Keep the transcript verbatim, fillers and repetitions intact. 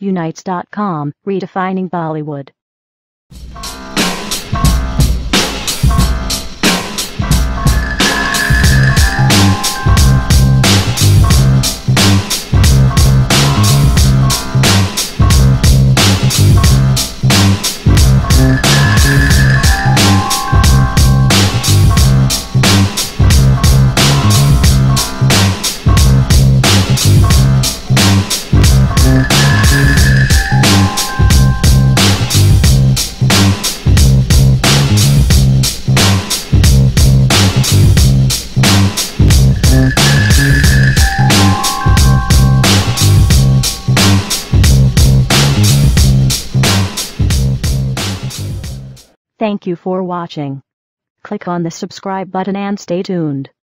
unites dot com, redefining Bollywood. Thank you for watching. Click on the subscribe button and stay tuned.